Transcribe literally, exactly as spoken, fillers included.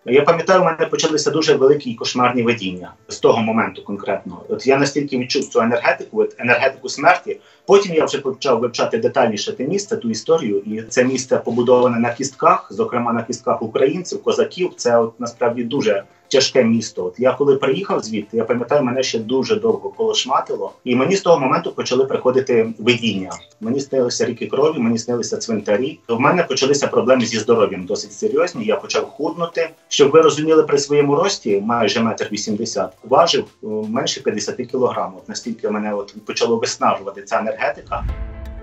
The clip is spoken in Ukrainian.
Я пам'ятаю, у мене почалися дуже великі і кошмарні видіння з того моменту конкретно. От я настільки відчув цю енергетику, от енергетику смерті. Потім я вже почав вивчати детальніше те місце, ту історію. І це місце побудоване на кістках, зокрема на кістках українців, козаків. Це от насправді дуже тяжке місто. От я коли приїхав звідти, я пам'ятаю, мене ще дуже довго колошматило. І мені з того моменту почали приходити видіння. Мені снилися ріки крові, мені снилися цвинтарі. В мене почалися проблеми зі здоров'ям досить серйозні. Я почав худнути. Щоб ви розуміли, при своєму рості, майже метр вісімдесят, важив менше п'ятдесят кілограмів. От настільки мене от почало виснажувати ця енергетика.